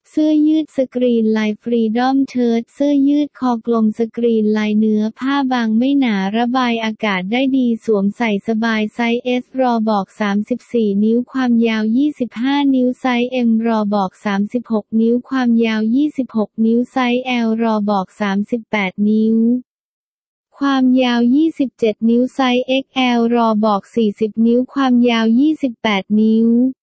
เสื้อยืดสกรีนลายฟรีดอมเชิ้ตเสื้อยืดคอกลมสกรีนลายเนื้อผ้าบางไม่หนาระบายอากาศได้ดีสวมใส่สบายไซส์ S รอบอก34นิ้วความยาว25นิ้วไซส์ M รอบอก36นิ้วความยาว26นิ้วไซส์ L รอบอก38นิ้วความยาว27นิ้วไซส์ XL รอบอก40นิ้วความยาว28นิ้ว